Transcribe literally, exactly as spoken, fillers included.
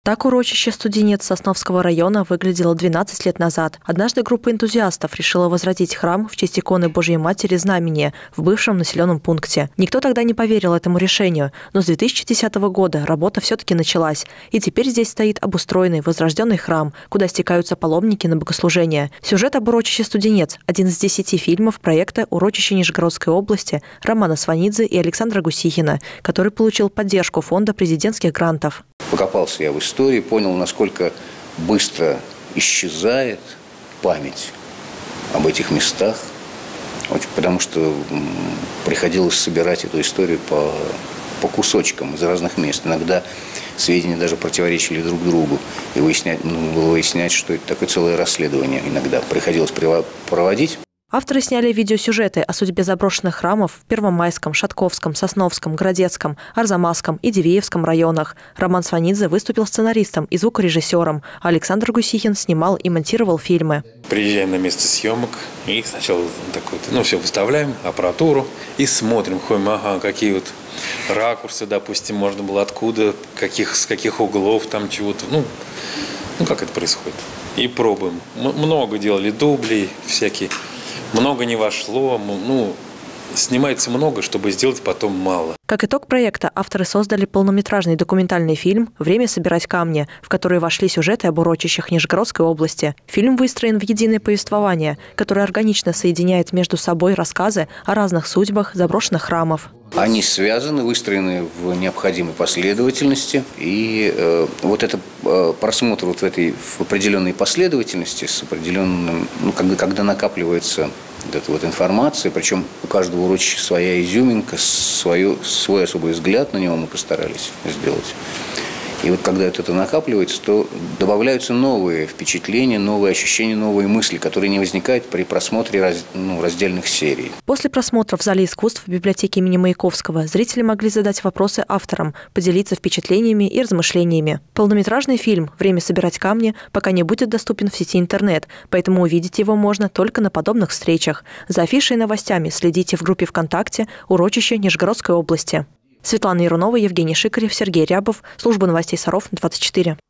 Так урочище Студенец Сосновского района выглядело двенадцать лет назад. Однажды группа энтузиастов решила возродить храм в честь иконы Божьей Матери Знамения в бывшем населенном пункте. Никто тогда не поверил этому решению, но с две тысячи десятого года работа все-таки началась. И теперь здесь стоит обустроенный, возрожденный храм, куда стекаются паломники на богослужения. Сюжет об урочище Студенец – один из десяти фильмов проекта «Урочище Нижегородской области» Романа Сванидзе и Александра Гусихина, который получил поддержку фонда президентских грантов. Покопался я в истории, понял, насколько быстро исчезает память об этих местах, потому что приходилось собирать эту историю по, по кусочкам из разных мест. Иногда сведения даже противоречили друг другу, и выяснять, нужно было выяснять, что это такое целое расследование иногда приходилось проводить. Авторы сняли видеосюжеты о судьбе заброшенных храмов в Первомайском, Шатковском, Сосновском, Городецком, Арзамасском и Дивеевском районах. Роман Сванидзе выступил сценаристом и звукорежиссером, а Александр Гусихин снимал и монтировал фильмы. Приезжаем на место съемок и сначала такой, ну, все выставляем, аппаратуру и смотрим, ходим, ага, какие вот ракурсы, допустим, можно было откуда, каких, с каких углов там чего-то, ну, ну, как это происходит. И пробуем. Много делали дублей всякие. Много не вошло, ну, снимается много, чтобы сделать потом мало. Как итог проекта, авторы создали полнометражный документальный фильм «Время собирать камни», в который вошли сюжеты об урочищах Нижегородской области. Фильм выстроен в единое повествование, которое органично соединяет между собой рассказы о разных судьбах заброшенных храмов. Они связаны, выстроены в необходимой последовательности. И э, вот это э, просмотр вот в этой в определенной последовательности, с определенным, ну, когда, когда накапливается вот эта вот информация, причем у каждого урочища своя изюминка, свою, свой особый взгляд на него мы постарались сделать. И вот когда это накапливается, то добавляются новые впечатления, новые ощущения, новые мысли, которые не возникают при просмотре раз, ну, раздельных серий. После просмотра в Зале искусств в библиотеке имени Маяковского зрители могли задать вопросы авторам, поделиться впечатлениями и размышлениями. Полнометражный фильм «Время собирать камни» пока не будет доступен в сети интернет, поэтому увидеть его можно только на подобных встречах. За афишей и новостями следите в группе ВКонтакте «Урочище Нижегородской области». Светлана Ярунова, Евгений Шикарев, Сергей Рябов. Служба новостей Саров двадцать четыре.